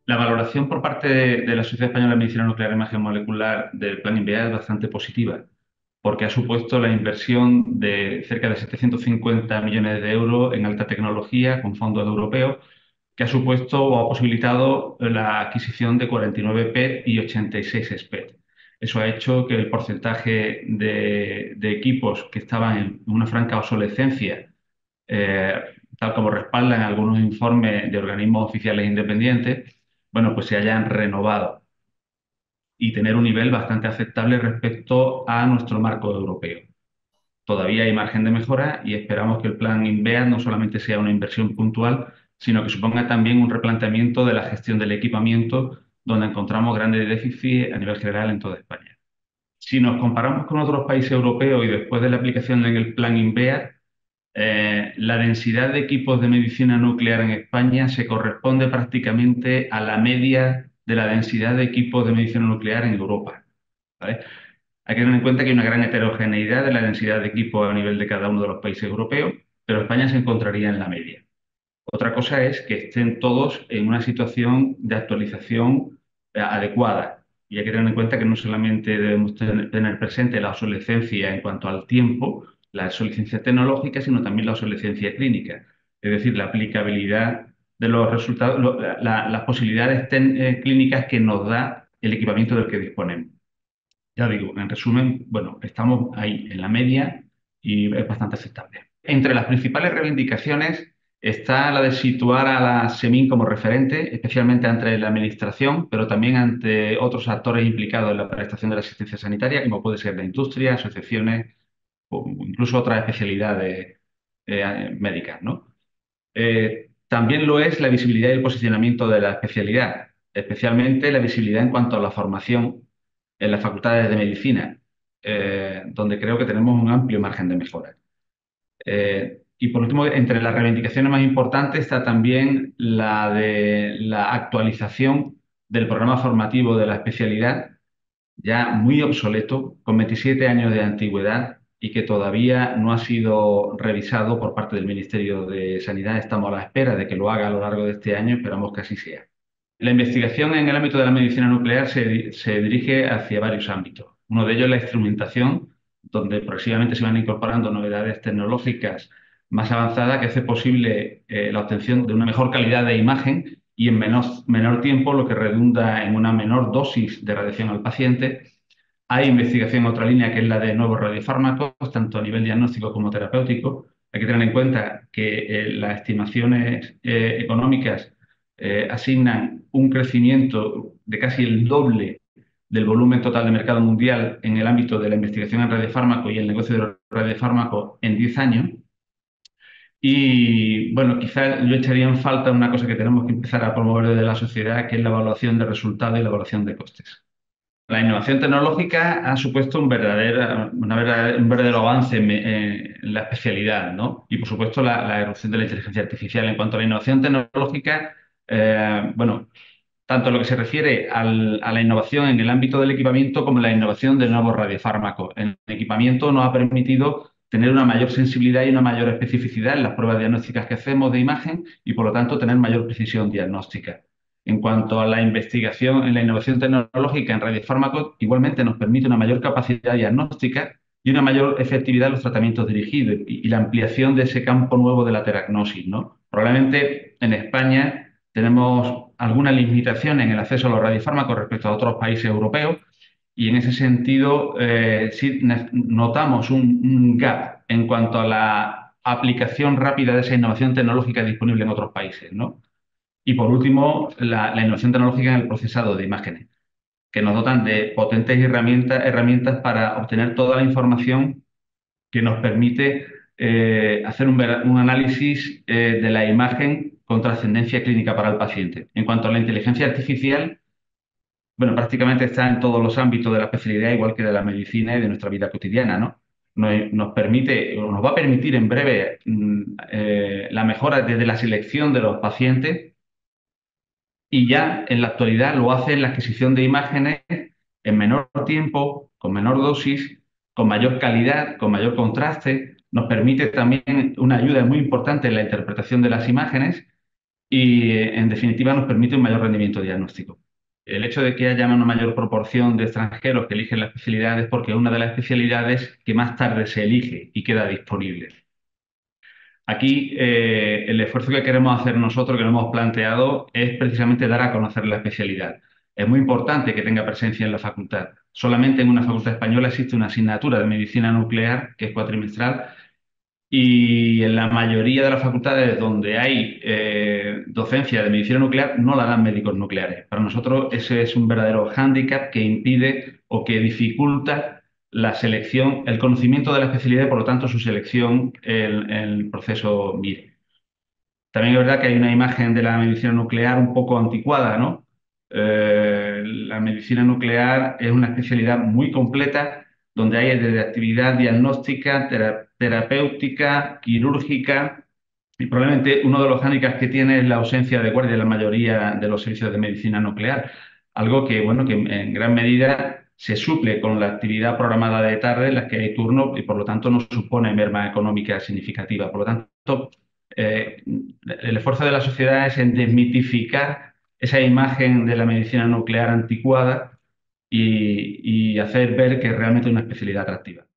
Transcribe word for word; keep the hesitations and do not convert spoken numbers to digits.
La valoración por parte de, de la Sociedad Española de Medicina Nuclear e Imagen Molecular del Plan INVEA es bastante positiva, porque ha supuesto la inversión de cerca de setecientos cincuenta millones de euros en alta tecnología con fondos europeos, que ha supuesto o ha posibilitado la adquisición de cuarenta y nueve P E T y ochenta y seis S P E T. Eso ha hecho que el porcentaje de, de equipos que estaban en una franca obsolescencia, eh, tal como respaldan algunos informes de organismos oficiales independientes, bueno, pues se hayan renovado y tener un nivel bastante aceptable respecto a nuestro marco europeo. Todavía hay margen de mejora y esperamos que el plan INVEA no solamente sea una inversión puntual, sino que suponga también un replanteamiento de la gestión del equipamiento, donde encontramos grandes déficits a nivel general en toda España. Si nos comparamos con otros países europeos y después de la aplicación en el plan INVEA, eh, la densidad de equipos de medicina nuclear en España se corresponde prácticamente a la media de la densidad de equipos de medicina nuclear en Europa. ¿Vale? Hay que tener en cuenta que hay una gran heterogeneidad de la densidad de equipos a nivel de cada uno de los países europeos, pero España se encontraría en la media. Otra cosa es que estén todos en una situación de actualización eh, adecuada. Y hay que tener en cuenta que no solamente debemos tener, tener presente la obsolescencia en cuanto al tiempo, la obsolescencia tecnológica, sino también la obsolescencia clínica. Es decir, la aplicabilidad de los resultados, lo- la- la- las posibilidades ten- eh, clínicas que nos da el equipamiento del que disponemos. Ya digo, en resumen, bueno, estamos ahí en la media y es bastante aceptable. Entre las principales reivindicaciones está la de situar a la SEMIN como referente, especialmente ante la Administración, pero también ante otros actores implicados en la prestación de la asistencia sanitaria, como puede ser la industria, asociaciones o incluso otras especialidades eh, médicas, ¿no? Eh, también lo es la visibilidad y el posicionamiento de la especialidad, especialmente la visibilidad en cuanto a la formación en las facultades de medicina, eh, donde creo que tenemos un amplio margen de mejora. Eh, y por último, entre las reivindicaciones más importantes está también la de la actualización del programa formativo de la especialidad, ya muy obsoleto, con veintisiete años de antigüedad y que todavía no ha sido revisado por parte del Ministerio de Sanidad. Estamos a la espera de que lo haga a lo largo de este año, esperamos que así sea. La investigación en el ámbito de la medicina nuclear se, se dirige hacia varios ámbitos. Uno de ellos es la instrumentación, donde progresivamente se van incorporando novedades tecnológicas más avanzadas que hace posible eh, la obtención de una mejor calidad de imagen y en menor, menor tiempo, lo que redunda en una menor dosis de radiación al paciente. Hay investigación en otra línea que es la de nuevos radiofármacos, tanto a nivel diagnóstico como terapéutico. Hay que tener en cuenta que eh, las estimaciones eh, económicas eh, asignan un crecimiento de casi el doble del volumen total de mercado mundial en el ámbito de la investigación en radiofármacos y el negocio de los radiofármacos en diez años. Y bueno, quizás yo echaría en falta una cosa que tenemos que empezar a promover desde la sociedad, que es la evaluación de resultados y la evaluación de costes. La innovación tecnológica ha supuesto un verdadero, una verdadera- un verdadero avance en, en la especialidad, ¿no? Y por supuesto la, la erupción de la inteligencia artificial. En cuanto a la innovación tecnológica, eh, bueno, tanto en lo que se refiere al- a la innovación en el ámbito del equipamiento como en la innovación de nuevos radiofármacos. El equipamiento nos ha permitido tener una mayor sensibilidad y una mayor especificidad en las pruebas diagnósticas que hacemos de imagen y por lo tanto tener mayor precisión diagnóstica. En cuanto a la investigación en la innovación tecnológica en radiofármacos, igualmente nos permite una mayor capacidad diagnóstica y una mayor efectividad en los tratamientos dirigidos y, y la ampliación de ese campo nuevo de la teragnosis, ¿no? Probablemente en España tenemos algunas limitaciones en el acceso a los radiofármacos respecto a otros países europeos y en ese sentido eh, sí ne- notamos un, un gap en cuanto a la aplicación rápida de esa innovación tecnológica disponible en otros países, ¿no? Y por último, la, la innovación tecnológica en el procesado de imágenes, que nos dotan de potentes herramientas, herramientas para obtener toda la información que nos permite eh, hacer un, vera- un análisis eh, de la imagen con trascendencia clínica para el paciente. En cuanto a la inteligencia artificial, bueno, prácticamente está en todos los ámbitos de la especialidad, igual que de la medicina y de nuestra vida cotidiana, ¿no? Nos, nos permite, o nos va a permitir en breve mm, eh, la mejora desde la selección de los pacientes y ya en la actualidad lo hace en la adquisición de imágenes en menor tiempo, con menor dosis, con mayor calidad, con mayor contraste. Nos permite también una ayuda muy importante en la interpretación de las imágenes y, eh, en definitiva, nos permite un mayor rendimiento diagnóstico. El hecho de que haya una mayor proporción de extranjeros que eligen la especialidad es porque es una de las especialidades que más tarde se elige y queda disponible. Aquí, eh, el esfuerzo que queremos hacer nosotros, que nos hemos planteado, es precisamente dar a conocer la especialidad. Es muy importante que tenga presencia en la facultad. Solamente en una facultad española existe una asignatura de medicina nuclear que es cuatrimestral, y en la mayoría de las facultades donde hay eh, docencia de medicina nuclear no la dan médicos nucleares. Para nosotros ese es un verdadero hándicap que impide o que dificulta la selección, el conocimiento de la especialidad y por lo tanto su selección en, en el proceso M I R. También es verdad que hay una imagen de la medicina nuclear un poco anticuada, ¿no? Eh, la medicina nuclear es una especialidad muy completa donde hay desde actividad diagnóstica, tera- terapéutica, quirúrgica, y probablemente uno de los hándicaps que tiene es la ausencia de guardia en la mayoría de los servicios de medicina nuclear, algo que, bueno, que en gran medida se suple con la actividad programada de tarde en la que hay turno y por lo tanto no supone merma económica significativa. Por lo tanto, eh, el esfuerzo de la sociedad es en desmitificar esa imagen de la medicina nuclear anticuada y, y hacer ver que realmente es una especialidad atractiva.